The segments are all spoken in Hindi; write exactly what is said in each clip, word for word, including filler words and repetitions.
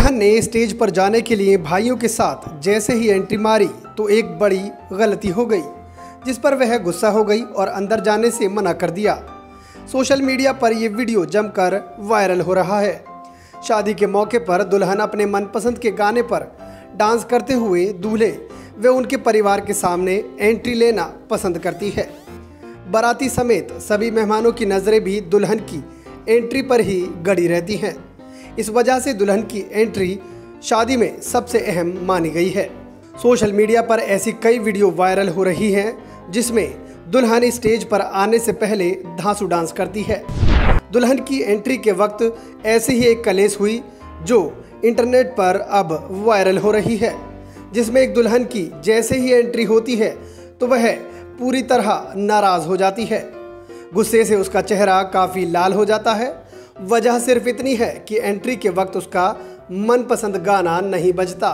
दुल्हन ने स्टेज पर जाने के लिए भाइयों के साथ जैसे ही एंट्री मारी तो एक बड़ी गलती हो गई, जिस पर वह गुस्सा हो गई और अंदर जाने से मना कर दिया। सोशल मीडिया पर यह वीडियो जमकर वायरल हो रहा है। शादी के मौके पर दुल्हन अपने मनपसंद के गाने पर डांस करते हुए दूल्हे व उनके परिवार के सामने एंट्री लेना पसंद करती है। बाराती समेत सभी मेहमानों की नज़रें भी दुल्हन की एंट्री पर ही गड़ी रहती हैं। इस वजह से दुल्हन की एंट्री शादी में सबसे अहम मानी गई है। सोशल मीडिया पर ऐसी कई वीडियो वायरल हो रही हैं जिसमें दुल्हन स्टेज पर आने से पहले धांसू डांस करती है। दुल्हन की एंट्री के वक्त ऐसी ही एक कलेश हुई जो इंटरनेट पर अब वायरल हो रही है, जिसमें एक दुल्हन की जैसे ही एंट्री होती है तो वह पूरी तरह नाराज़ हो जाती है। गुस्से से उसका चेहरा काफ़ी लाल हो जाता है। वजह सिर्फ इतनी है कि एंट्री के वक्त उसका मनपसंद गाना नहीं बजता।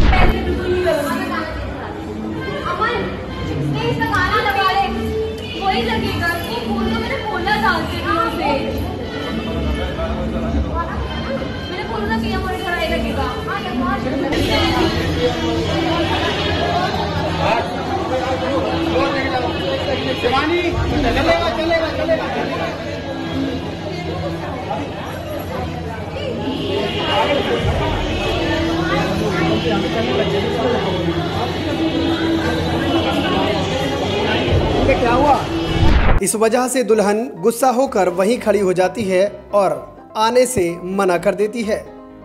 चलेगा चलेगा चलेगा क्या हुआ? इस वजह से दुल्हन गुस्सा होकर वहीं खड़ी हो जाती है और आने से मना कर देती है।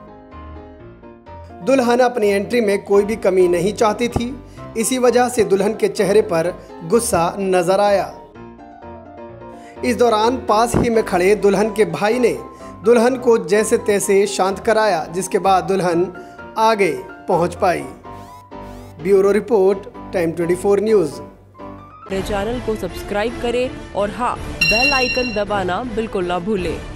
दुल्हन अपनी एंट्री में कोई भी कमी नहीं चाहती थी, इसी वजह से दुल्हन के चेहरे पर गुस्सा नजर आया। इस दौरान पास ही में खड़े दुल्हन के भाई ने दुल्हन को जैसे तैसे शांत कराया, जिसके बाद दुल्हन आगे पहुंच पाई। ब्यूरो रिपोर्ट, टाइम चौबीस न्यूज़। मेरे चैनल को सब्सक्राइब करें और हाँ, बेल आइकन दबाना बिल्कुल ना भूलें।